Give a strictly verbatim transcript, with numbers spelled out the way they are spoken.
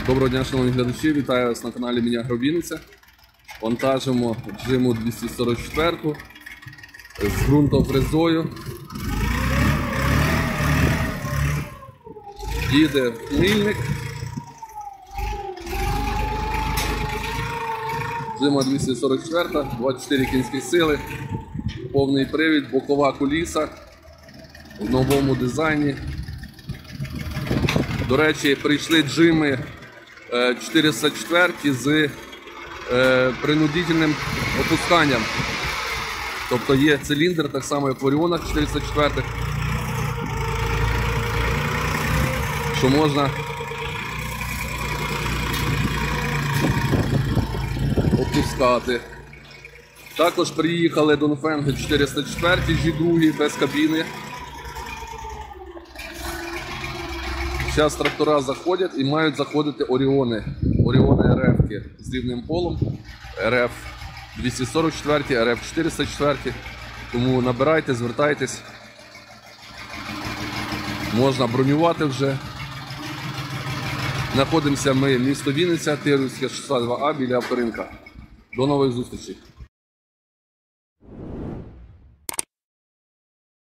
Доброго дня, шановні глядачі, вітаю вас на каналі Міні-Агровінниця. Вантажимо джиму двісті сорок чотири з ґрунтофрезою. Їде мильник. Джима двісті сорок чотири, двадцять чотири кінські сили, повний привід, бокова куліса в новому дизайні. До речі, прийшли джими чотириста чотири з е, принудительним опусканням. Тобто є циліндр, так само як в Оріонах чотириста чотири, що можна опускати. Також приїхали Донфенги чотириста чотири джі два без кабіни. Зараз трактора заходять і мають заходити Оріони. Оріони ар еф з рівним полом. ар еф двісті сорок чотири, ар еф чотириста чотири. Тому набирайте, звертайтесь. Можна бронювати вже. Знаходимося ми місто Вінниця, Тирівське, шістдесят два А біля авторинка. До нових зустрічей.